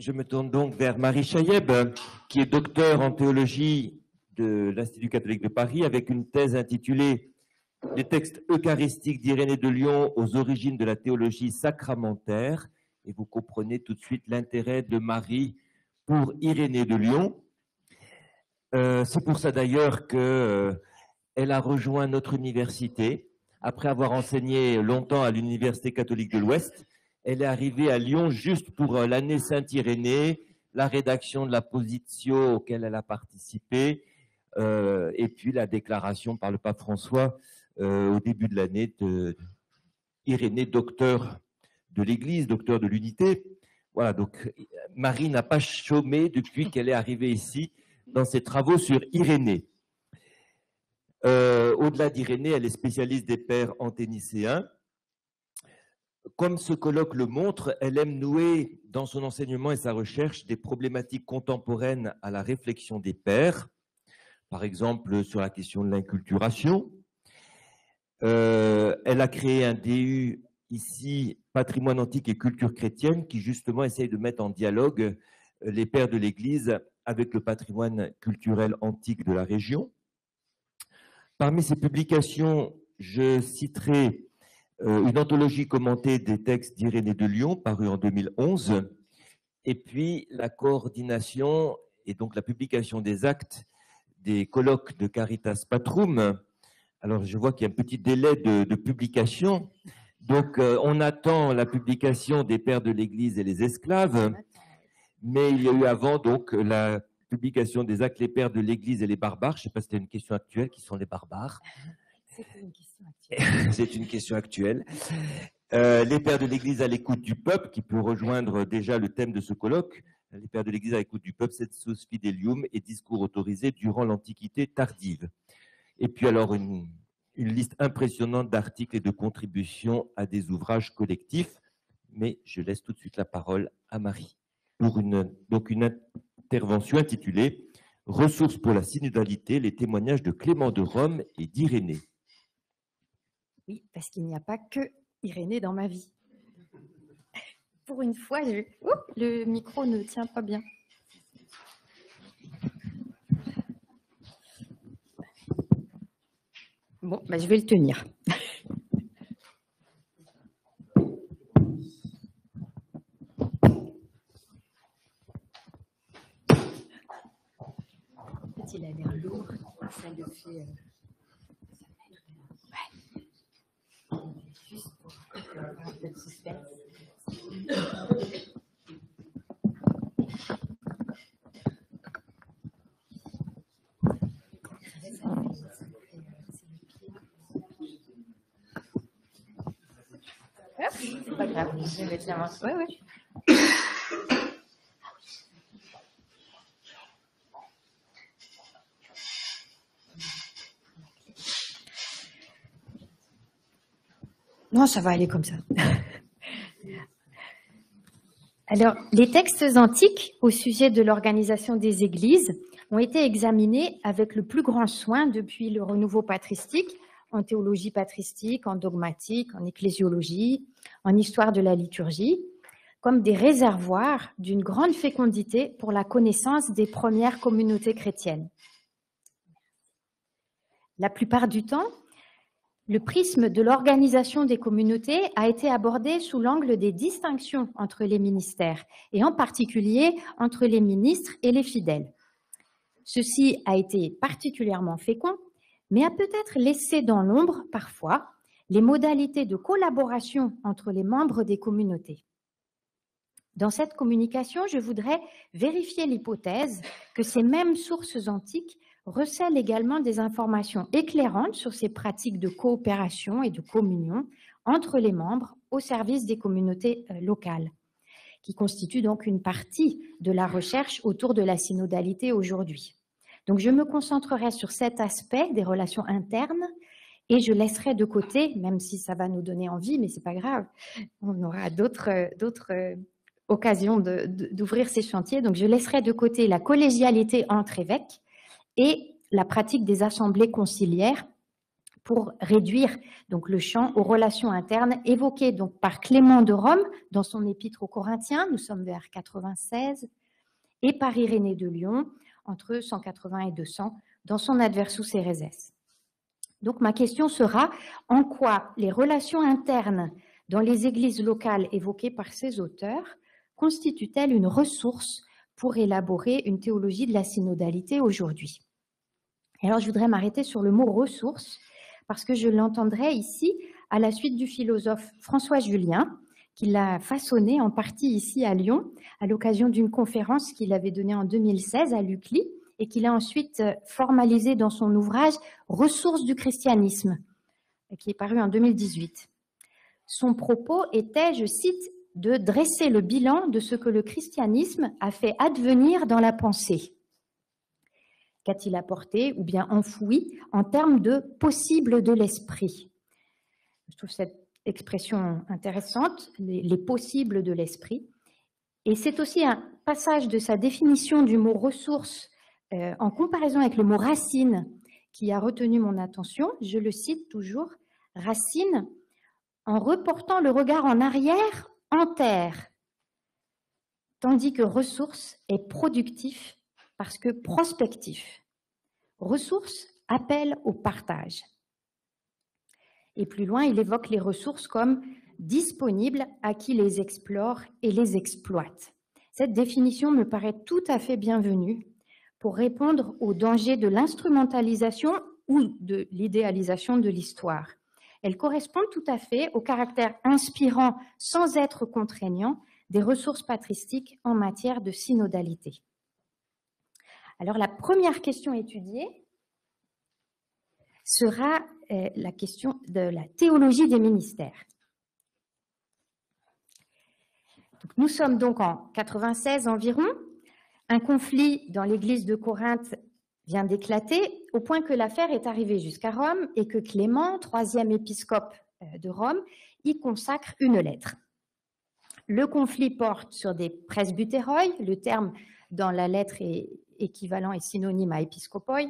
Je me tourne donc vers Marie Chayeb, qui est docteur en théologie de l'Institut catholique de Paris, avec une thèse intitulée « Les textes eucharistiques d'Irénée de Lyon aux origines de la théologie sacramentaire ». Et vous comprenez tout de suite l'intérêt de Marie pour Irénée de Lyon. C'est pour ça d'ailleurs qu'elle a rejoint notre université. Après avoir enseigné longtemps à l'Université catholique de l'Ouest, elle est arrivée à Lyon juste pour l'année Saint-Irénée, la rédaction de la Positio auquel elle a participé, et puis la déclaration par le pape François au début de l'année d'Irénée, docteur de l'Église, docteur de l'unité. Voilà, donc Marie n'a pas chômé depuis qu'elle est arrivée ici dans ses travaux sur Irénée. Au-delà d'Irénée, elle est spécialiste des pères anthénicéens. Comme ce colloque le montre, elle aime nouer dans son enseignement et sa recherche des problématiques contemporaines à la réflexion des pères, par exemple sur la question de l'inculturation. Elle a créé un DU ici, Patrimoine antique et culture chrétienne, qui justement essaye de mettre en dialogue les pères de l'Église avec le patrimoine culturel antique de la région. Parmi ces publications, je citerai une anthologie commentée des textes d'Irénée de Lyon, parue en 2011, et puis la coordination et donc la publication des actes des colloques de Caritas Patrum. Alors, je vois qu'il y a un petit délai de publication. Donc, on attend la publication des pères de l'Église et les esclaves, mais il y a eu avant donc la publication des actes les pères de l'Église et les barbares. Je ne sais pas si c'était une question actuelle, qui sont les barbares. C'est une question actuelle. C'est une question actuelle. Les pères de l'Église à l'écoute du peuple, qui peut rejoindre déjà le thème de ce colloque. Les pères de l'Église à l'écoute du peuple, Sensus Fidelium et discours autorisés durant l'Antiquité tardive. Et puis alors une liste impressionnante d'articles et de contributions à des ouvrages collectifs. Mais je laisse tout de suite la parole à Marie pour une intervention intitulée « Ressources pour la synodalité, les témoignages de Clément de Rome et d'Irénée ». Oui, parce qu'il n'y a pas que Irénée dans ma vie. Pour une fois, le micro ne tient pas bien. Bon, je vais le tenir. Il a l'air lourd, ça le fait... Juste pour avoir un peu de suspense. C'est pas grave, je vais mettre la main. Oui. Non, ça va aller comme ça. Alors, les textes antiques au sujet de l'organisation des églises ont été examinés avec le plus grand soin depuis le renouveau patristique, en théologie patristique, en dogmatique, en ecclésiologie, en histoire de la liturgie, comme des réservoirs d'une grande fécondité pour la connaissance des premières communautés chrétiennes. La plupart du temps, le prisme de l'organisation des communautés a été abordé sous l'angle des distinctions entre les ministères, et en particulier entre les ministres et les fidèles. Ceci a été particulièrement fécond, mais a peut-être laissé dans l'ombre, parfois, les modalités de collaboration entre les membres des communautés. Dans cette communication, je voudrais vérifier l'hypothèse que ces mêmes sources antiques recèlent également des informations éclairantes sur ces pratiques de coopération et de communion entre les membres au service des communautés locales, qui constituent donc une partie de la recherche autour de la synodalité aujourd'hui. Donc, je me concentrerai sur cet aspect des relations internes et je laisserai de côté, même si ça va nous donner envie, mais c'est pas grave, on aura d'autres occasions d'ouvrir ces chantiers. Donc, je laisserai de côté la collégialité entre évêques et la pratique des assemblées conciliaires pour réduire donc le champ aux relations internes évoquées donc par Clément de Rome dans son épître aux Corinthiens, nous sommes vers 96, et par Irénée de Lyon entre 180 et 200 dans son Adversus Héréses. Donc ma question sera, en quoi les relations internes dans les églises locales évoquées par ces auteurs constituent-elles une ressource pour élaborer une théologie de la synodalité aujourd'hui? Alors je voudrais m'arrêter sur le mot « ressource » parce que je l'entendrai ici à la suite du philosophe François Julien, qui l'a façonné en partie ici à Lyon, à l'occasion d'une conférence qu'il avait donnée en 2016 à l'UCLI, et qu'il a ensuite formalisé dans son ouvrage « Ressources du christianisme », qui est paru en 2018. Son propos était, je cite, « de dresser le bilan de ce que le christianisme a fait advenir dans la pensée ». Qu'a-t-il apporté ou bien enfoui en termes de possible de l'esprit? Je trouve cette expression intéressante, les possibles de l'esprit. Et c'est aussi un passage de sa définition du mot « ressource » en comparaison avec le mot « racine » qui a retenu mon attention. Je le cite toujours, « Racine, en reportant le regard en arrière, enterre, tandis que ressource est productif parce que prospectif. Ressource appelle au partage. » Et plus loin, il évoque les ressources comme disponibles à qui les explore et les exploite. Cette définition me paraît tout à fait bienvenue pour répondre aux dangers de l'instrumentalisation ou de l'idéalisation de l'histoire. Elle correspond tout à fait au caractère inspirant sans être contraignant des ressources patristiques en matière de synodalité. Alors la première question étudiée sera la question de la théologie des ministères. Donc, nous sommes donc en 96 environ. Un conflit dans l'église de Corinthe vient d'éclater au point que l'affaire est arrivée jusqu'à Rome et que Clément, troisième épiscope de Rome, y consacre une lettre. Le conflit porte sur des presbytéroi, le terme dans la lettre est équivalent et synonyme à épiscopoi,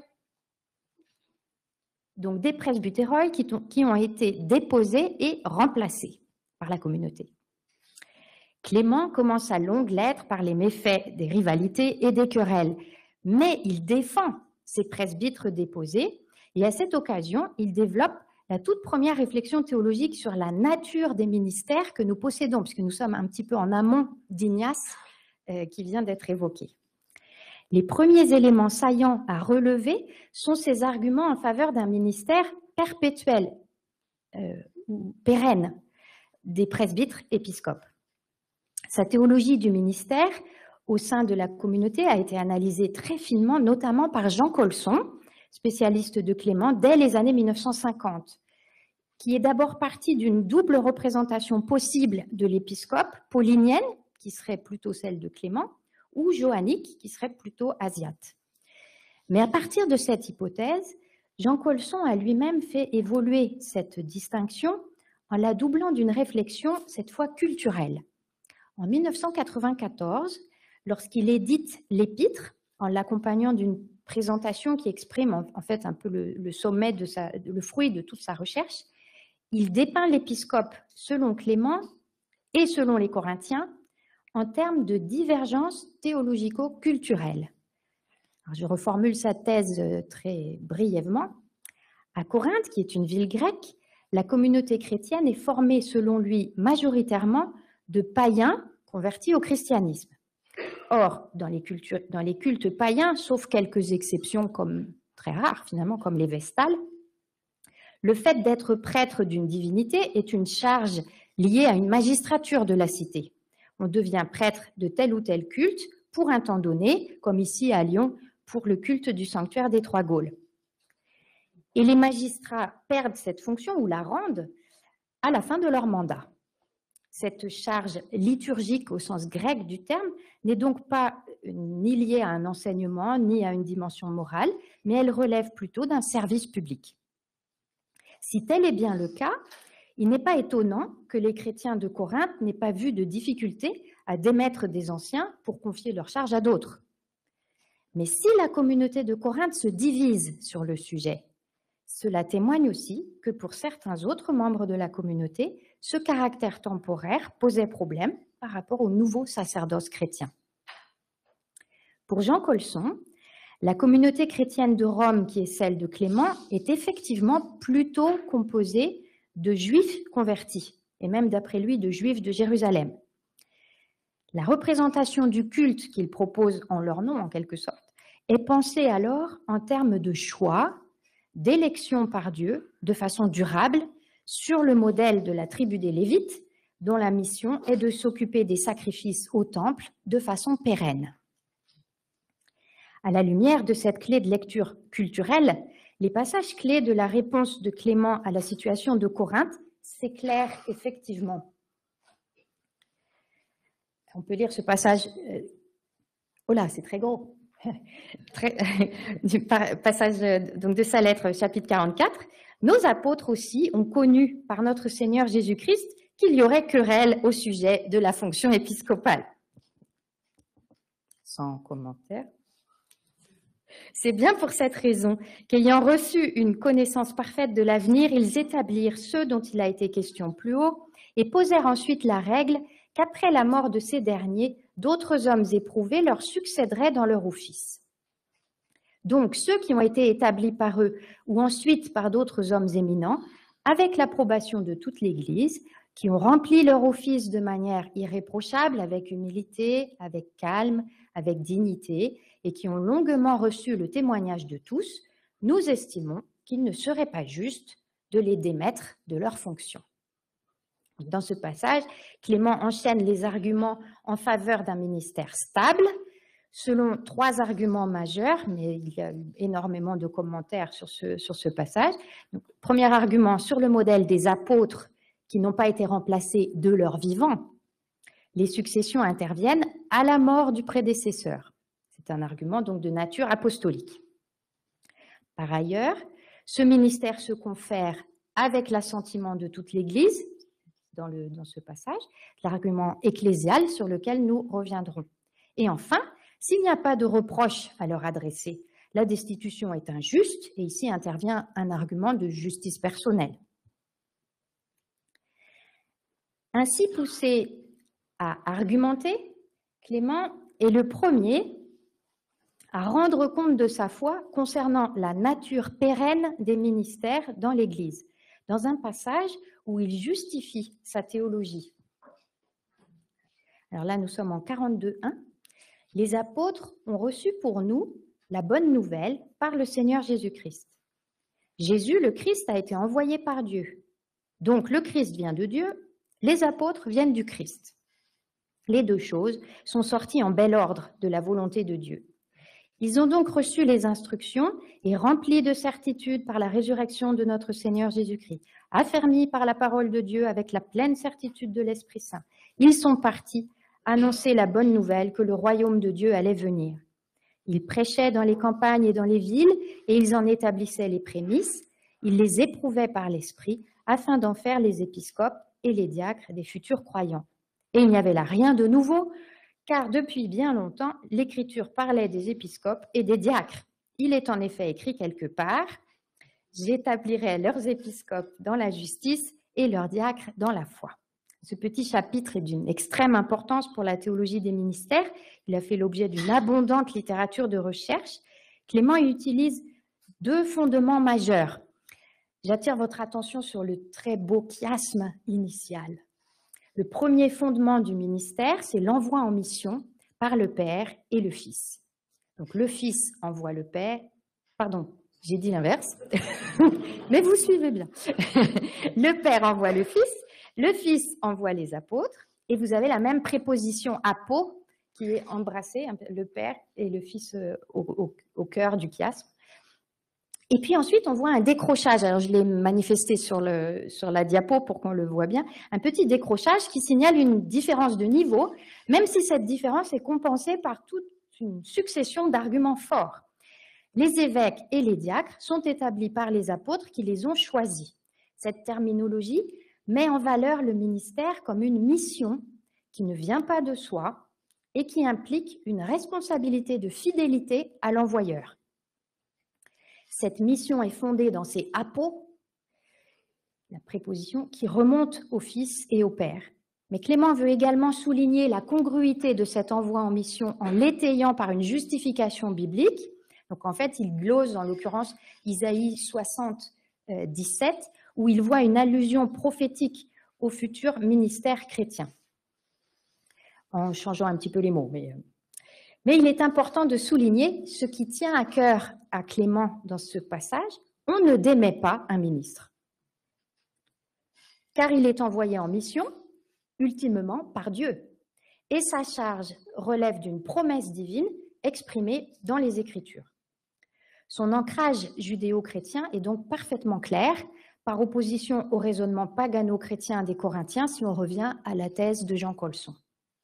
donc des presbytéroi qui ont été déposés et remplacés par la communauté. Clément commence sa longue lettre par les méfaits des rivalités et des querelles, mais il défend ces presbytres déposés et à cette occasion, il développe la toute première réflexion théologique sur la nature des ministères que nous possédons, puisque nous sommes un petit peu en amont d'Ignace qui vient d'être évoqué. Les premiers éléments saillants à relever sont ces arguments en faveur d'un ministère perpétuel ou pérenne des presbytres épiscopes. Sa théologie du ministère au sein de la communauté a été analysée très finement, notamment par Jean Colson, spécialiste de Clément, dès les années 1950, qui est d'abord parti d'une double représentation possible de l'épiscope, paulinienne, qui serait plutôt celle de Clément, ou johannique, qui serait plutôt asiate. Mais à partir de cette hypothèse, Jean Colson a lui-même fait évoluer cette distinction en la doublant d'une réflexion, cette fois culturelle. En 1994, lorsqu'il édite l'Épître, en l'accompagnant d'une présentation qui exprime en fait un peu le sommet le fruit de toute sa recherche, il dépeint l'épiscope selon Clément et selon les Corinthiens en termes de divergence théologico-culturelle. Je reformule sa thèse très brièvement. À Corinthe, qui est une ville grecque, la communauté chrétienne est formée selon lui majoritairement de païens convertis au christianisme. Or, dans les cultes païens, sauf quelques exceptions très rares finalement, comme les Vestales, le fait d'être prêtre d'une divinité est une charge liée à une magistrature de la cité. On devient prêtre de tel ou tel culte pour un temps donné, comme ici à Lyon pour le culte du sanctuaire des Trois Gaules. Et les magistrats perdent cette fonction ou la rendent à la fin de leur mandat. Cette charge liturgique au sens grec du terme n'est donc pas ni liée à un enseignement ni à une dimension morale, mais elle relève plutôt d'un service public. Si tel est bien le cas, il n'est pas étonnant que les chrétiens de Corinthe n'aient pas vu de difficulté à démettre des anciens pour confier leur charge à d'autres. Mais si la communauté de Corinthe se divise sur le sujet, Cela témoigne aussi que pour certains autres membres de la communauté, ce caractère temporaire posait problème par rapport au nouveau sacerdoce chrétien. Pour Jean Colson, la communauté chrétienne de Rome, qui est celle de Clément, est effectivement plutôt composée de juifs convertis, et même d'après lui de juifs de Jérusalem. La représentation du culte qu'il propose en leur nom, en quelque sorte, est pensée alors en termes de choix, d'élection par Dieu, de façon durable, sur le modèle de la tribu des Lévites, dont la mission est de s'occuper des sacrifices au temple de façon pérenne. À la lumière de cette clé de lecture culturelle, les passages clés de la réponse de Clément à la situation de Corinthe s'éclairent effectivement. On peut lire ce passage. Oh là, c'est très gros. Du passage donc de sa lettre, chapitre 44. Nos apôtres aussi ont connu par notre Seigneur Jésus-Christ qu'il y aurait querelle au sujet de la fonction épiscopale. Sans commentaire. C'est bien pour cette raison qu'ayant reçu une connaissance parfaite de l'avenir, ils établirent ceux dont il a été question plus haut et posèrent ensuite la règle qu'après la mort de ces derniers, d'autres hommes éprouvés leur succéderaient dans leur office. Donc, ceux qui ont été établis par eux ou ensuite par d'autres hommes éminents, avec l'approbation de toute l'Église, qui ont rempli leur office de manière irréprochable, avec humilité, avec calme, avec dignité, et qui ont longuement reçu le témoignage de tous, nous estimons qu'il ne serait pas juste de les démettre de leurs fonctions. Dans ce passage, Clément enchaîne les arguments en faveur d'un ministère stable, selon 3 arguments majeurs, mais il y a énormément de commentaires sur ce passage. Donc, premier argument, sur le modèle des apôtres qui n'ont pas été remplacés de leur vivant. Les successions interviennent à la mort du prédécesseur. C'est un argument donc de nature apostolique. Par ailleurs, ce ministère se confère avec l'assentiment de toute l'Église, dans ce passage, l'argument ecclésial sur lequel nous reviendrons. Et enfin, s'il n'y a pas de reproche à leur adresser, la destitution est injuste, et ici intervient un argument de justice personnelle. Ainsi poussé à argumenter, Clément est le premier à rendre compte de sa foi concernant la nature pérenne des ministères dans l'Église, dans un passage où il justifie sa théologie. Alors là, nous sommes en 42.1. Les apôtres ont reçu pour nous la bonne nouvelle par le Seigneur Jésus-Christ. Jésus, le Christ, a été envoyé par Dieu. Donc le Christ vient de Dieu, les apôtres viennent du Christ. Les deux choses sont sorties en bel ordre de la volonté de Dieu. Ils ont donc reçu les instructions et remplis de certitude par la résurrection de notre Seigneur Jésus-Christ, affermis par la parole de Dieu avec la pleine certitude de l'Esprit Saint. Ils sont partis annoncer la bonne nouvelle que le royaume de Dieu allait venir. Ils prêchaient dans les campagnes et dans les villes et ils en établissaient les prémices. Ils les éprouvaient par l'Esprit afin d'en faire les épiscopes et les diacres des futurs croyants. Et il n'y avait là rien de nouveau, car depuis bien longtemps, l'Écriture parlait des épiscopes et des diacres. Il est en effet écrit quelque part « J'établirai leurs épiscopes dans la justice et leurs diacres dans la foi ». Ce petit chapitre est d'une extrême importance pour la théologie des ministères. Il a fait l'objet d'une abondante littérature de recherche. Clément utilise 2 fondements majeurs. J'attire votre attention sur le très beau chiasme initial. Le premier fondement du ministère, c'est l'envoi en mission par le Père et le Fils. Donc le Fils envoie le Père, pardon, j'ai dit l'inverse, mais vous suivez bien. Le Père envoie le Fils envoie les apôtres, et vous avez la même préposition apo qui est embrassée, le Père et le Fils au cœur du chiasme. Et puis ensuite, on voit un décrochage. Alors, je l'ai manifesté sur la diapo pour qu'on le voit bien. Un petit décrochage qui signale une différence de niveau, même si cette différence est compensée par toute une succession d'arguments forts. Les évêques et les diacres sont établis par les apôtres qui les ont choisis. Cette terminologie met en valeur le ministère comme une mission qui ne vient pas de soi et qui implique une responsabilité de fidélité à l'envoyeur. Cette mission est fondée dans ces apos, la préposition qui remonte au Fils et au Père. Mais Clément veut également souligner la congruité de cet envoi en mission en l'étayant par une justification biblique. Donc en fait, il glose en l'occurrence Isaïe 60, 17, où il voit une allusion prophétique au futur ministère chrétien, en changeant un petit peu les mots. Mais il est important de souligner ce qui tient à cœur à Clément dans ce passage. On ne démet pas un ministre, car il est envoyé en mission, ultimement par Dieu, et sa charge relève d'une promesse divine exprimée dans les Écritures. Son ancrage judéo-chrétien est donc parfaitement clair, par opposition au raisonnement pagano-chrétien des Corinthiens, si on revient à la thèse de Jean Colson.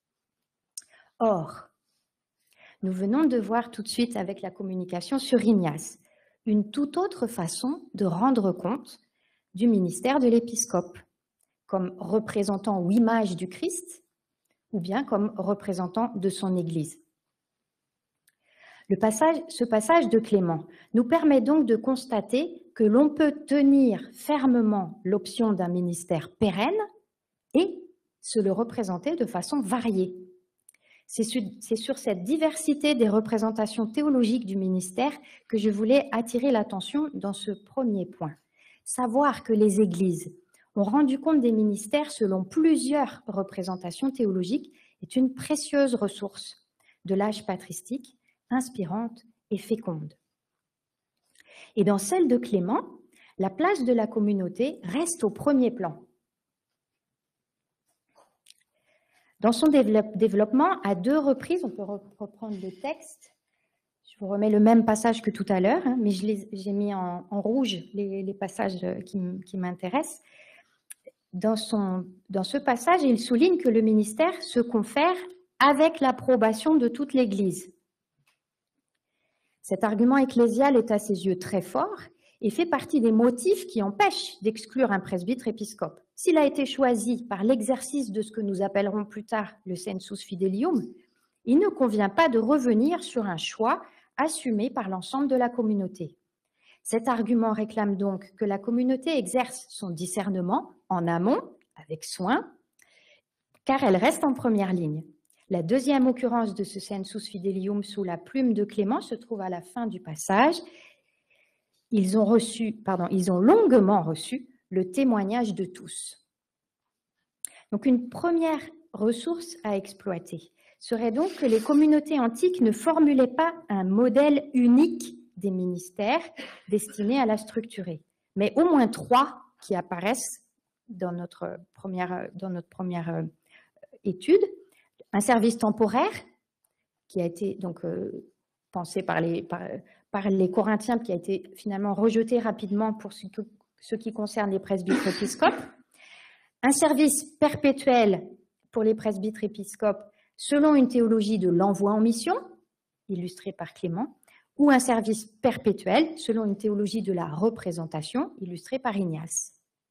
Or, nous venons de voir tout de suite avec la communication sur Ignace une toute autre façon de rendre compte du ministère de l'épiscope, comme représentant ou image du Christ, ou bien comme représentant de son Église. Ce passage de Clément nous permet donc de constater que l'on peut tenir fermement l'option d'un ministère pérenne et se le représenter de façon variée. C'est sur cette diversité des représentations théologiques du ministère que je voulais attirer l'attention dans ce premier point. Savoir que les églises ont rendu compte des ministères selon plusieurs représentations théologiques est une précieuse ressource de l'âge patristique, inspirante et féconde. Et dans celle de Clément, la place de la communauté reste au premier plan. Dans son développement, à 2 reprises, on peut reprendre le texte, je vous remets le même passage que tout à l'heure, hein, mais j'ai mis en rouge les passages qui m'intéressent. Dans ce passage, il souligne que le ministère se confère avec l'approbation de toute l'Église. Cet argument ecclésial est à ses yeux très fort et fait partie des motifs qui empêchent d'exclure un presbytre épiscope. S'il a été choisi par l'exercice de ce que nous appellerons plus tard le sensus fidelium, il ne convient pas de revenir sur un choix assumé par l'ensemble de la communauté. Cet argument réclame donc que la communauté exerce son discernement en amont, avec soin, car elle reste en première ligne. La deuxième occurrence de ce sensus fidelium sous la plume de Clément se trouve à la fin du passage. Ils ont longuement reçu le témoignage de tous. Donc une première ressource à exploiter serait donc que les communautés antiques ne formulaient pas un modèle unique des ministères destinés à la structurer, mais au moins 3 qui apparaissent dans notre première étude. Un service temporaire qui a été donc pensé par les Corinthiens, qui a été finalement rejeté rapidement pour ce qui concerne les presbytres épiscopes. Un service perpétuel pour les presbytres épiscopes selon une théologie de l'envoi en mission, illustrée par Clément, ou un service perpétuel selon une théologie de la représentation, illustrée par Ignace.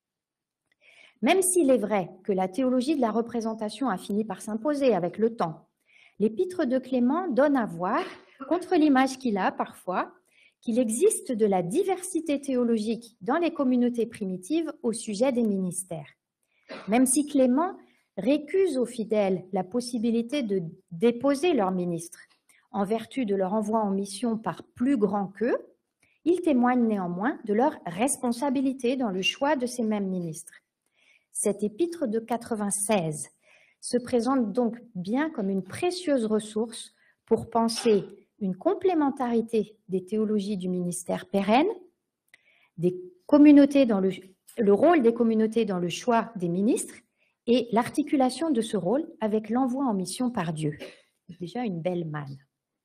Même s'il est vrai que la théologie de la représentation a fini par s'imposer avec le temps, l'épître de Clément donne à voir, contre l'image qu'il a parfois, qu'il existe de la diversité théologique dans les communautés primitives au sujet des ministères. Même si Clément récuse aux fidèles la possibilité de déposer leurs ministres en vertu de leur envoi en mission par plus grand qu'eux, il témoigne néanmoins de leur responsabilité dans le choix de ces mêmes ministres. Cet épître de 96 se présente donc bien comme une précieuse ressource pour penser une complémentarité des théologies du ministère pérenne, des communautés le rôle des communautés dans le choix des ministres et l'articulation de ce rôle avec l'envoi en mission par Dieu. Déjà une belle manne.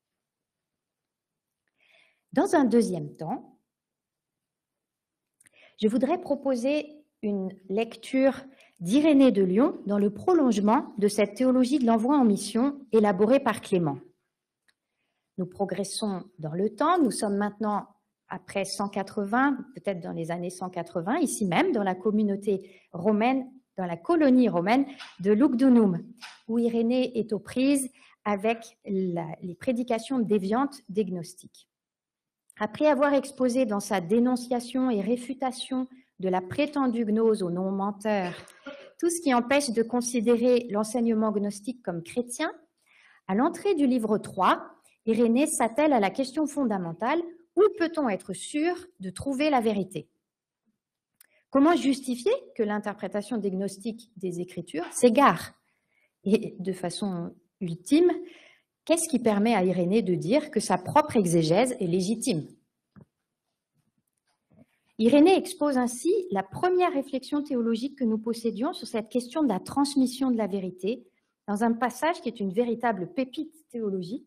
Dans un deuxième temps, je voudrais proposer une lecture d'Irénée de Lyon dans le prolongement de cette théologie de l'envoi en mission élaborée par Clément. Nous progressons dans le temps, nous sommes maintenant après 180, peut-être dans les années 180, ici même dans la communauté romaine, dans la colonie romaine de Lugdunum, où Irénée est aux prises avec les prédications déviantes des gnostiques. Après avoir exposé dans sa dénonciation et réfutation de la prétendue gnose aux non-menteurs tout ce qui empêche de considérer l'enseignement gnostique comme chrétien, à l'entrée du livre 3, Irénée s'attelle à la question fondamentale: où peut-on être sûr de trouver la vérité? Comment justifier que l'interprétation des gnostiques des Écritures s'égare? Et de façon ultime, qu'est-ce qui permet à Irénée de dire que sa propre exégèse est légitime? Irénée expose ainsi la première réflexion théologique que nous possédions sur cette question de la transmission de la vérité, dans un passage qui est une véritable pépite théologique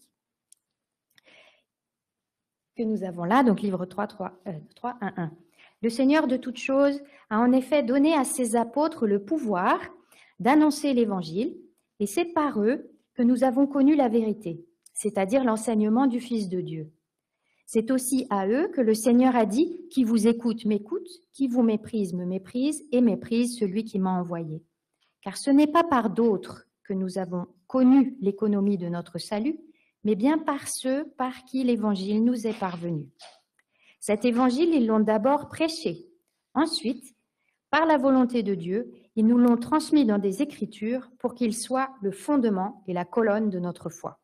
que nous avons là, donc livre 3, 1, 1. Le Seigneur de toutes choses a en effet donné à ses apôtres le pouvoir d'annoncer l'Évangile, et c'est par eux que nous avons connu la vérité, c'est-à-dire l'enseignement du Fils de Dieu. C'est aussi à eux que le Seigneur a dit « Qui vous écoute, m'écoute, qui vous méprise, me méprise, et méprise celui qui m'a envoyé. » Car ce n'est pas par d'autres que nous avons connu l'économie de notre salut, mais bien par ceux par qui l'Évangile nous est parvenu. Cet Évangile, ils l'ont d'abord prêché. Ensuite, par la volonté de Dieu, ils nous l'ont transmis dans des Écritures pour qu'il soit le fondement et la colonne de notre foi.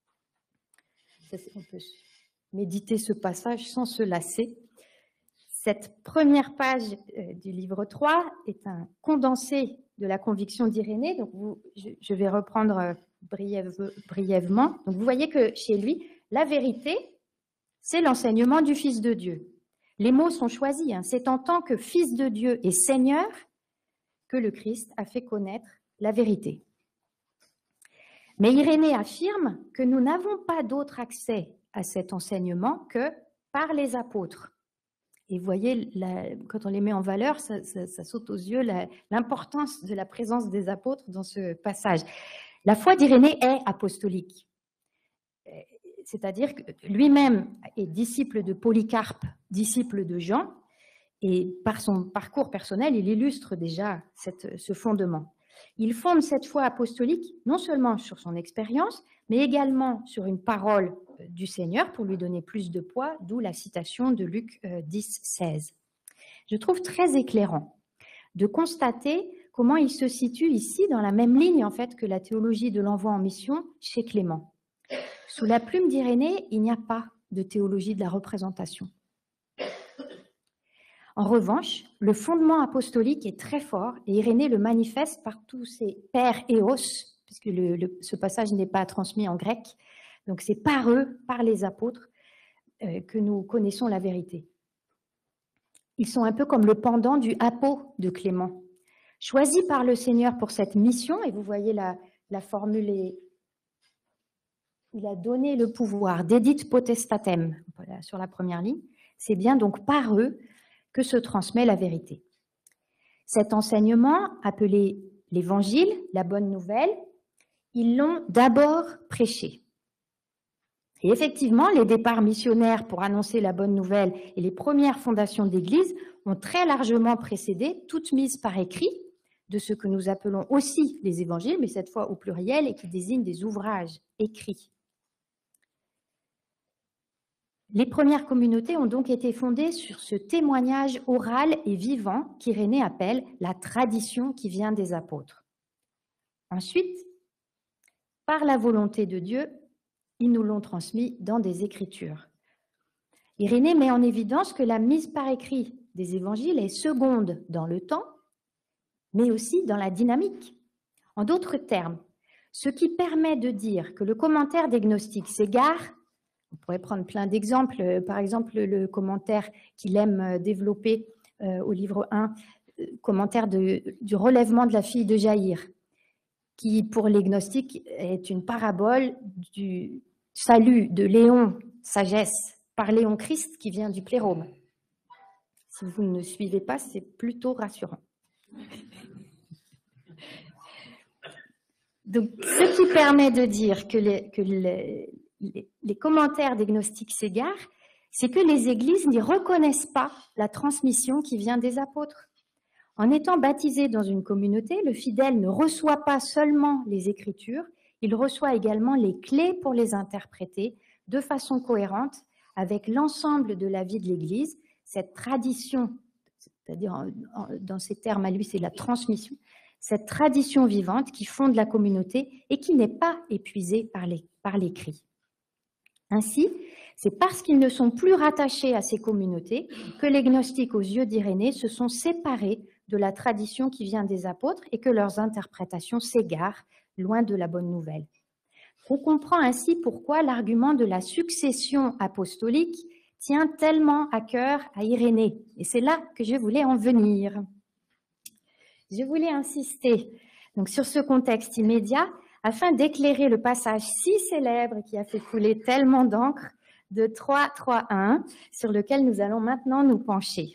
On peut méditer ce passage sans se lasser. Cette première page du livre 3 est un condensé de la conviction d'Irénée. Donc je vais reprendre brièvement. Donc vous voyez que chez lui, la vérité, c'est l'enseignement du Fils de Dieu. Les mots sont choisis. C'est en tant que Fils de Dieu et Seigneur que le Christ a fait connaître la vérité. Mais Irénée affirme que nous n'avons pas d'autre accès à cet enseignement que par les apôtres. Et vous voyez, quand on les met en valeur, ça saute aux yeux l'importance de la présence des apôtres dans ce passage. La foi d'Irénée est apostolique. C'est-à-dire que lui-même est disciple de Polycarpe, disciple de Jean, et par son parcours personnel, il illustre déjà ce fondement. Il fonde cette foi apostolique non seulement sur son expérience, mais également sur une parole du Seigneur pour lui donner plus de poids, d'où la citation de Luc 10, 16. Je trouve très éclairant de constater comment il se situe ici dans la même ligne en fait que la théologie de l'envoi en mission chez Clément. Sous la plume d'Irénée, il n'y a pas de théologie de la représentation. En revanche, le fondement apostolique est très fort et Irénée le manifeste par tous ses pères éos, puisque ce passage n'est pas transmis en grec. Donc c'est par eux, par les apôtres, que nous connaissons la vérité. Ils sont un peu comme le pendant du apo de Clément. Choisi par le Seigneur pour cette mission, et vous voyez la formule est... Il a donné le pouvoir, dédit potestatem, sur la première ligne. C'est bien donc par eux que se transmet la vérité. Cet enseignement, appelé l'Évangile, la bonne nouvelle, ils l'ont d'abord prêché. Et effectivement, les départs missionnaires pour annoncer la bonne nouvelle et les premières fondations d'Église ont très largement précédé toute mise par écrit de ce que nous appelons aussi les évangiles, mais cette fois au pluriel et qui désignent des ouvrages écrits. Les premières communautés ont donc été fondées sur ce témoignage oral et vivant qu'Irénée appelle la tradition qui vient des apôtres. Ensuite, par la volonté de Dieu, ils nous l'ont transmis dans des Écritures. Irénée met en évidence que la mise par écrit des évangiles est seconde dans le temps, mais aussi dans la dynamique. En d'autres termes, ce qui permet de dire que le commentaire des gnostiques s'égare. On pourrait prendre plein d'exemples, par exemple le commentaire qu'il aime développer au livre 1, commentaire du relèvement de la fille de Jaïr, qui pour les gnostiques est une parabole du salut de Léon, sagesse, par Léon Christ qui vient du plérome. Si vous ne suivez pas, c'est plutôt rassurant. Donc, ce qui permet de dire que les commentaires des gnostiques s'égarent, c'est que les églises n'y reconnaissent pas la transmission qui vient des apôtres. En étant baptisé dans une communauté, le fidèle ne reçoit pas seulement les Écritures, il reçoit également les clés pour les interpréter de façon cohérente avec l'ensemble de la vie de l'Église, cette tradition, c'est-à-dire dans ces termes à lui, c'est la transmission, cette tradition vivante qui fonde la communauté et qui n'est pas épuisée par l'écrit. Ainsi, c'est parce qu'ils ne sont plus rattachés à ces communautés que les gnostiques aux yeux d'Irénée se sont séparés de la tradition qui vient des apôtres et que leurs interprétations s'égarent loin de la bonne nouvelle. On comprend ainsi pourquoi l'argument de la succession apostolique tient tellement à cœur à Irénée. Et c'est là que je voulais en venir. Je voulais insister donc, sur ce contexte immédiat afin d'éclairer le passage si célèbre qui a fait couler tellement d'encre de 3.3.1 sur lequel nous allons maintenant nous pencher.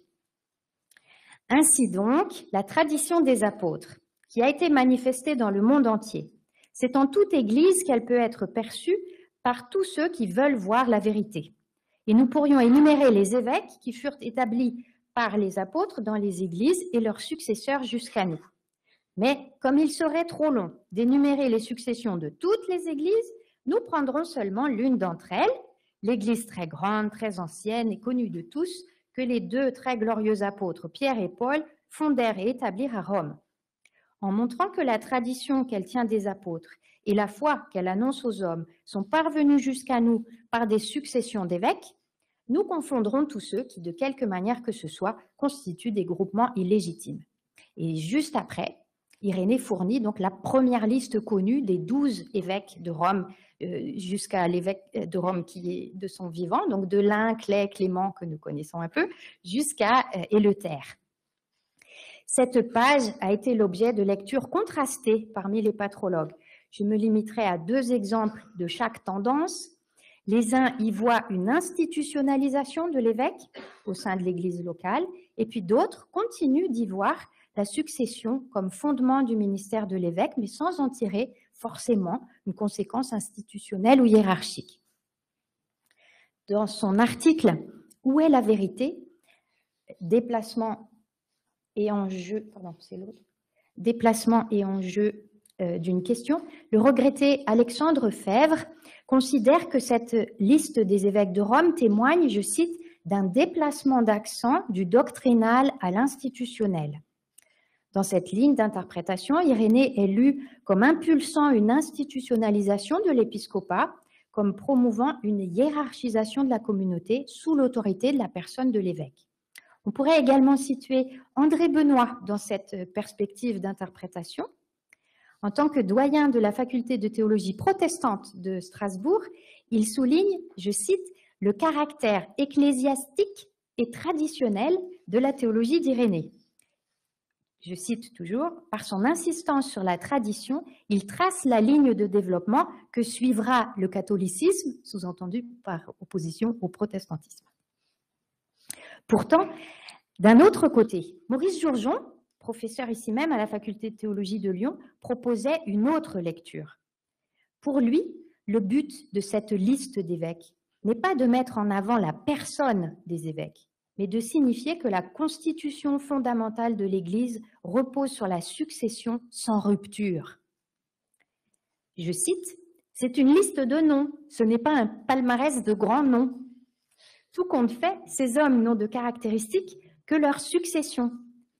Ainsi donc, la tradition des apôtres, qui a été manifestée dans le monde entier, c'est en toute Église qu'elle peut être perçue par tous ceux qui veulent voir la vérité. Et nous pourrions énumérer les évêques qui furent établis par les apôtres dans les églises et leurs successeurs jusqu'à nous. Mais comme il serait trop long d'énumérer les successions de toutes les églises, nous prendrons seulement l'une d'entre elles, l'église très grande, très ancienne et connue de tous, que les deux très glorieux apôtres, Pierre et Paul, fondèrent et établirent à Rome. En montrant que la tradition qu'elle tient des apôtres et la foi qu'elle annonce aux hommes sont parvenues jusqu'à nous par des successions d'évêques, nous confondrons tous ceux qui, de quelque manière que ce soit, constituent des groupements illégitimes. Et juste après, Irénée fournit donc la première liste connue des 12 évêques de Rome, jusqu'à l'évêque de Rome qui est de son vivant, donc de Lin, Clay, Clément, que nous connaissons un peu, jusqu'à Éleuthère. Cette page a été l'objet de lectures contrastées parmi les patrologues. Je me limiterai à 2 exemples de chaque tendance. Les uns y voient une institutionnalisation de l'évêque au sein de l'Église locale, et puis d'autres continuent d'y voir la succession comme fondement du ministère de l'évêque, mais sans en tirer forcément une conséquence institutionnelle ou hiérarchique. Dans son article « Où est la vérité ? Déplacement et enjeu d'une question », le regretté Alexandre Fèvre considère que cette liste des évêques de Rome témoigne, je cite, d'un déplacement d'accent du doctrinal à l'institutionnel. Dans cette ligne d'interprétation, Irénée est lu comme impulsant une institutionnalisation de l'épiscopat, comme promouvant une hiérarchisation de la communauté sous l'autorité de la personne de l'évêque. On pourrait également situer André Benoît dans cette perspective d'interprétation. En tant que doyen de la faculté de théologie protestante de Strasbourg, il souligne, je cite, « le caractère ecclésiastique et traditionnel de la théologie d'Irénée ». Je cite toujours, « Par son insistance sur la tradition, il trace la ligne de développement que suivra le catholicisme, sous-entendu par opposition au protestantisme. » Pourtant, d'un autre côté, Maurice Jourgeon, professeur ici même à la faculté de théologie de Lyon, proposait une autre lecture. Pour lui, le but de cette liste d'évêques n'est pas de mettre en avant la personne des évêques, mais de signifier que la constitution fondamentale de l'Église repose sur la succession sans rupture. Je cite, « C'est une liste de noms, ce n'est pas un palmarès de grands noms. Tout compte fait, ces hommes n'ont de caractéristiques que leur succession. »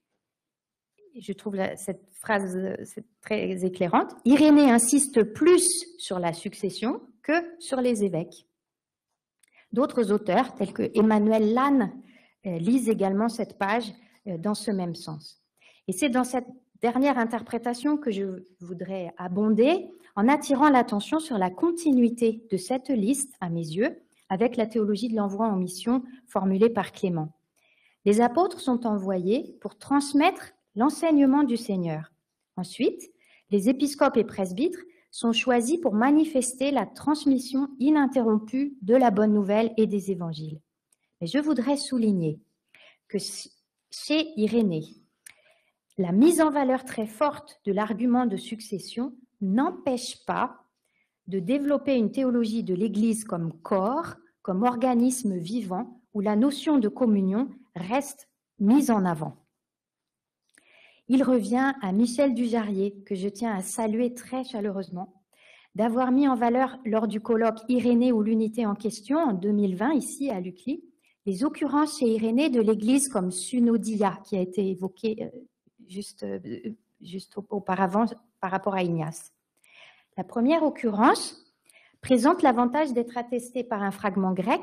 Je trouve cette phrase très éclairante. Irénée insiste plus sur la succession que sur les évêques. D'autres auteurs, tels que Emmanuel Lannes, lisent également cette page dans ce même sens. Et c'est dans cette dernière interprétation que je voudrais abonder en attirant l'attention sur la continuité de cette liste, à mes yeux, avec la théologie de l'envoi en mission formulée par Clément. Les apôtres sont envoyés pour transmettre l'enseignement du Seigneur. Ensuite, les épiscopes et presbytres sont choisis pour manifester la transmission ininterrompue de la bonne nouvelle et des évangiles. Mais je voudrais souligner que chez Irénée, la mise en valeur très forte de l'argument de succession n'empêche pas de développer une théologie de l'Église comme corps, comme organisme vivant, où la notion de communion reste mise en avant. Il revient à Michel Dujarier, que je tiens à saluer très chaleureusement, d'avoir mis en valeur lors du colloque Irénée ou l'unité en question en 2020, ici à l'UCLI, les occurrences chez Irénée de l'Église comme synodia, qui a été évoquée juste auparavant par rapport à Ignace. La première occurrence présente l'avantage d'être attestée par un fragment grec.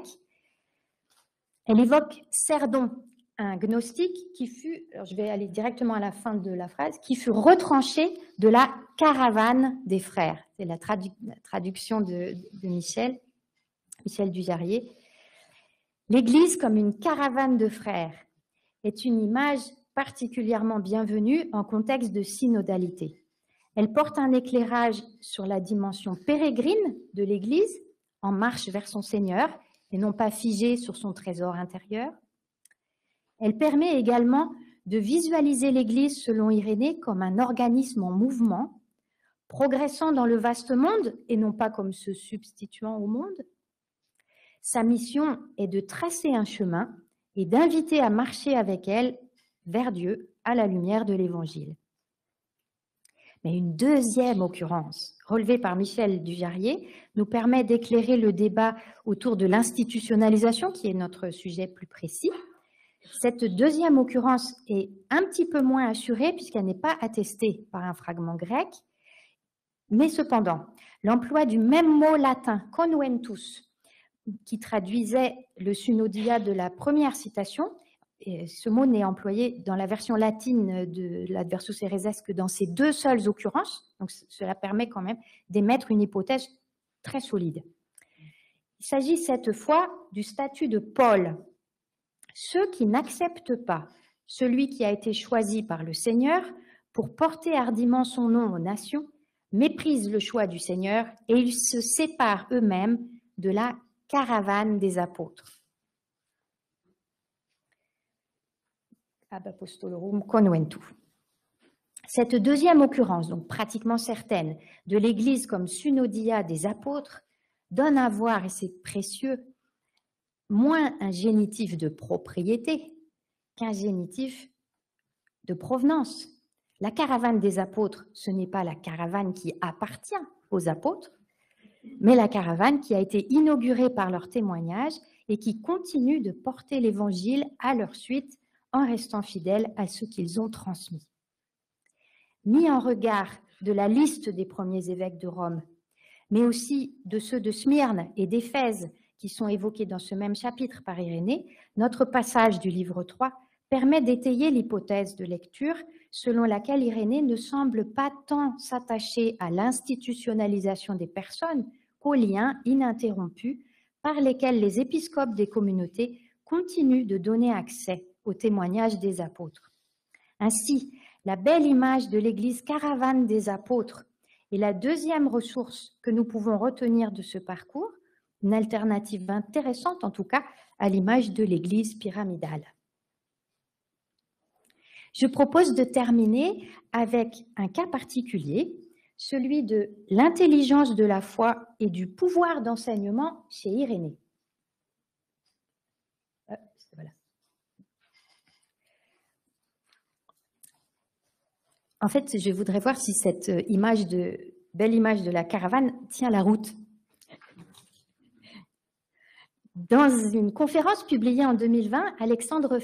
Elle évoque Cerdon, un gnostique qui fut, alors je vais aller directement à la fin de la phrase, qui fut retranché de la caravane des frères. C'est la traduction de Michel Dujarier. L'Église comme une caravane de frères est une image particulièrement bienvenue en contexte de synodalité. Elle porte un éclairage sur la dimension pérégrine de l'Église, en marche vers son Seigneur, et non pas figée sur son trésor intérieur. Elle permet également de visualiser l'Église selon Irénée comme un organisme en mouvement, progressant dans le vaste monde et non pas comme se substituant au monde. Sa mission est de tracer un chemin et d'inviter à marcher avec elle vers Dieu à la lumière de l'Évangile. Mais une deuxième occurrence, relevée par Michel Dujarier, nous permet d'éclairer le débat autour de l'institutionnalisation, qui est notre sujet plus précis. Cette deuxième occurrence est un petit peu moins assurée puisqu'elle n'est pas attestée par un fragment grec, mais cependant, l'emploi du même mot latin, conventus, qui traduisait le synodia de la première citation, et ce mot n'est employé dans la version latine de l'adversus héréses que dans ces deux seules occurrences, donc cela permet quand même d'émettre une hypothèse très solide. Il s'agit cette fois du statut de Paul. Ceux qui n'acceptent pas celui qui a été choisi par le Seigneur pour porter hardiment son nom aux nations méprisent le choix du Seigneur et ils se séparent eux-mêmes de la caravane des apôtres. Ab apostolorum conventu. Cette deuxième occurrence, donc pratiquement certaine, de l'Église comme synodia des apôtres, donne à voir, et c'est précieux, moins un génitif de propriété qu'un génitif de provenance. La caravane des apôtres, ce n'est pas la caravane qui appartient aux apôtres, mais la caravane qui a été inaugurée par leur témoignage et qui continue de porter l'Évangile à leur suite en restant fidèles à ce qu'ils ont transmis. Mis en regard de la liste des premiers évêques de Rome, mais aussi de ceux de Smyrne et d'Éphèse qui sont évoqués dans ce même chapitre par Irénée, notre passage du livre 3 permet d'étayer l'hypothèse de lecture selon laquelle Irénée ne semble pas tant s'attacher à l'institutionnalisation des personnes qu'aux liens ininterrompus par lesquels les épiscopes des communautés continuent de donner accès au témoignage des apôtres. Ainsi, la belle image de l'Église caravane des apôtres est la deuxième ressource que nous pouvons retenir de ce parcours, une alternative intéressante en tout cas à l'image de l'Église pyramidale. Je propose de terminer avec un cas particulier, celui de l'intelligence de la foi et du pouvoir d'enseignement chez Irénée. Voilà. En fait, je voudrais voir si cette belle image de la caravane tient la route. Dans une conférence publiée en 2021, Alexandre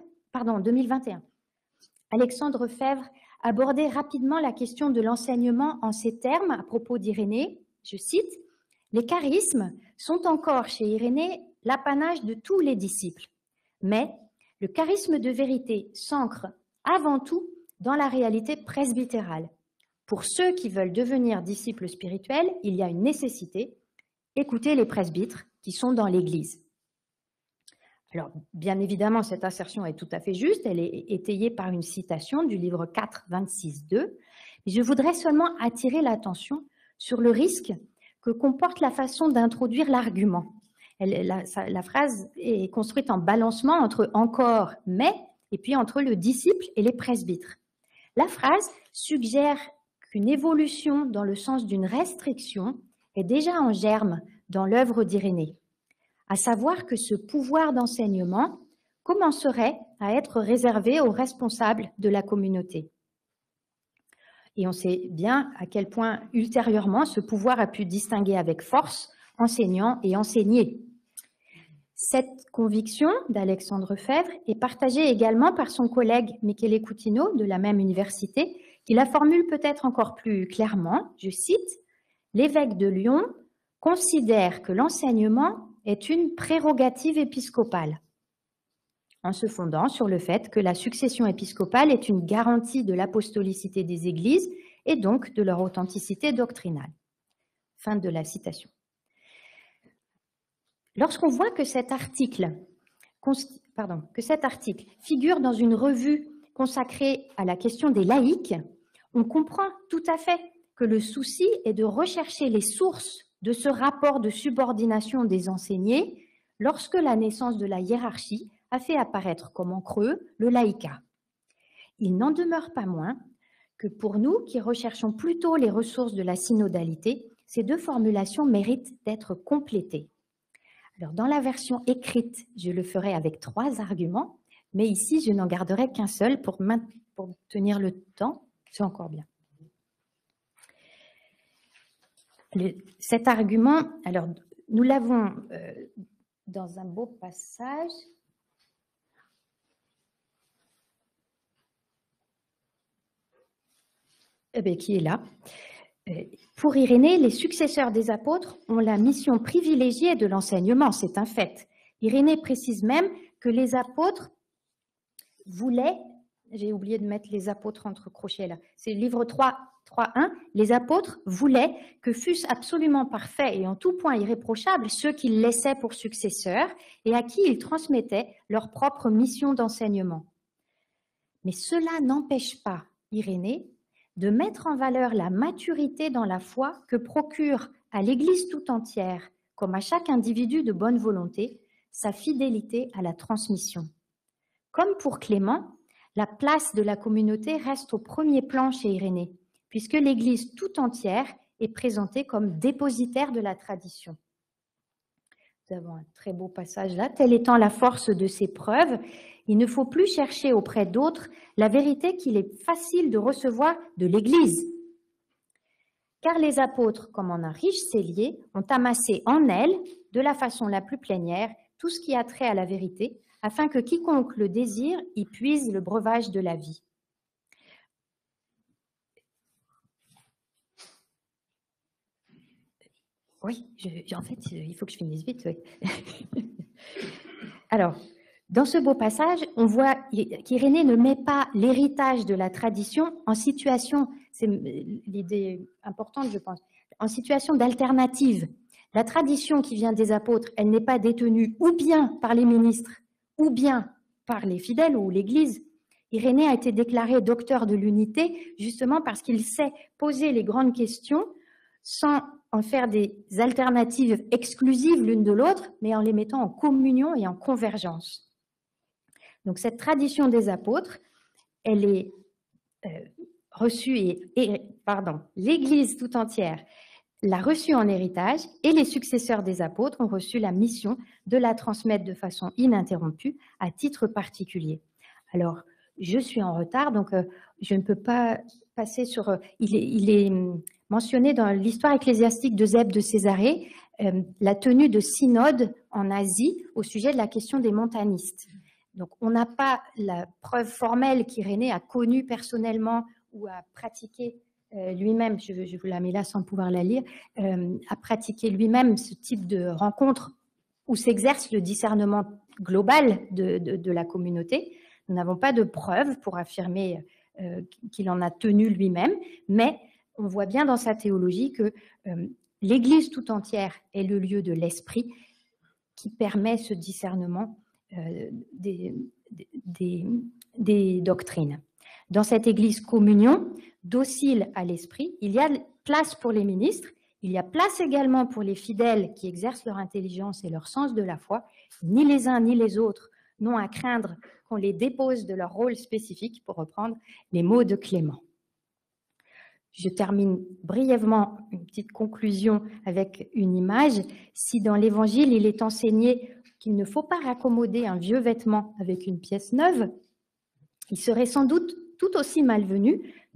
Fèvre abordait rapidement la question de l'enseignement en ces termes à propos d'Irénée. Je cite, « Les charismes sont encore chez Irénée l'apanage de tous les disciples, mais le charisme de vérité s'ancre avant tout dans la réalité presbytérale. Pour ceux qui veulent devenir disciples spirituels, il y a une nécessité, écouter les presbytres qui sont dans l'Église. » Alors, bien évidemment, cette assertion est tout à fait juste, elle est étayée par une citation du livre 4, 26.2, mais je voudrais seulement attirer l'attention sur le risque que comporte la façon d'introduire l'argument. La phrase est construite en balancement entre « encore »,« mais » et puis entre le disciple et les presbytres. La phrase suggère qu'une évolution dans le sens d'une restriction est déjà en germe dans l'œuvre d'Irénée, à savoir que ce pouvoir d'enseignement commencerait à être réservé aux responsables de la communauté. Et on sait bien à quel point, ultérieurement, ce pouvoir a pu distinguer avec force enseignants et enseignés. Cette conviction d'Alexandre Phèdre est partagée également par son collègue Michele Coutinho de la même université, qui la formule peut-être encore plus clairement, je cite, « L'évêque de Lyon considère que l'enseignement est une prérogative épiscopale, en se fondant sur le fait que la succession épiscopale est une garantie de l'apostolicité des églises et donc de leur authenticité doctrinale. » Fin de la citation. Lorsqu'on voit que cet article figure dans une revue consacrée à la question des laïcs, on comprend tout à fait que le souci est de rechercher les sources de ce rapport de subordination des enseignés lorsque la naissance de la hiérarchie a fait apparaître comme en creux le laïcat. Il n'en demeure pas moins que pour nous, qui recherchons plutôt les ressources de la synodalité, ces deux formulations méritent d'être complétées. Alors, dans la version écrite, je le ferai avec 3 arguments, mais ici, je n'en garderai qu'un seul pour tenir le temps. C'est encore bien. Cet argument, alors, nous l'avons dans un beau passage. Qui est là. Pour Irénée, les successeurs des apôtres ont la mission privilégiée de l'enseignement, c'est un fait. Irénée précise même que les apôtres voulaient, j'ai oublié de mettre les apôtres entre crochets là, c'est le livre 3.1, les apôtres voulaient que fussent absolument parfaits et en tout point irréprochables ceux qu'ils laissaient pour successeurs et à qui ils transmettaient leur propre mission d'enseignement. Mais cela n'empêche pas Irénée de mettre en valeur la maturité dans la foi que procure à l'Église tout entière, comme à chaque individu de bonne volonté, sa fidélité à la transmission. Comme pour Clément, la place de la communauté reste au premier plan chez Irénée, puisque l'Église tout entière est présentée comme dépositaire de la tradition. Nous avons un très beau passage là. Telle étant la force de ces preuves, il ne faut plus chercher auprès d'autres la vérité qu'il est facile de recevoir de l'Église. Car les apôtres, comme en un riche cellier, ont amassé en elle, de la façon la plus plénière, tout ce qui a trait à la vérité, afin que quiconque le désire y puise le breuvage de la vie. Oui, en fait, il faut que je finisse vite. Oui. Alors, dans ce beau passage, on voit qu'Irénée ne met pas l'héritage de la tradition en situation, c'est l'idée importante, je pense, en situation d'alternative. La tradition qui vient des apôtres, elle n'est pas détenue ou bien par les ministres, ou bien par les fidèles ou l'Église. Irénée a été déclaré docteur de l'unité justement parce qu'il sait poser les grandes questions sans en faire des alternatives exclusives l'une de l'autre, mais en les mettant en communion et en convergence. Donc cette tradition des apôtres, elle est reçue l'Église tout entière l'a reçue en héritage et les successeurs des apôtres ont reçu la mission de la transmettre de façon ininterrompue à titre particulier. Alors, je suis en retard, donc je ne peux pas passer sur... Il est mentionné dans l'histoire ecclésiastique d'Eusèbe de Césarée la tenue de synode en Asie au sujet de la question des montanistes. Donc, on n'a pas la preuve formelle qu'Irénée a connue personnellement ou a pratiqué lui-même, je vous la mets là sans pouvoir la lire, a pratiqué lui-même ce type de rencontre où s'exerce le discernement global de la communauté. Nous n'avons pas de preuves pour affirmer qu'il en a tenu lui-même, mais on voit bien dans sa théologie que l'Église tout entière est le lieu de l'esprit qui permet ce discernement des doctrines. Dans cette Église communion, docile à l'esprit, il y a place pour les ministres, il y a place également pour les fidèles qui exercent leur intelligence et leur sens de la foi. Ni les uns ni les autres n'ont à craindre qu'on les dépose de leur rôle spécifique, pour reprendre les mots de Clément. Je termine brièvement une petite conclusion avec une image. Si dans l'Évangile, il est enseigné qu'il ne faut pas raccommoder un vieux vêtement avec une pièce neuve, il serait sans doute tout aussi malvenu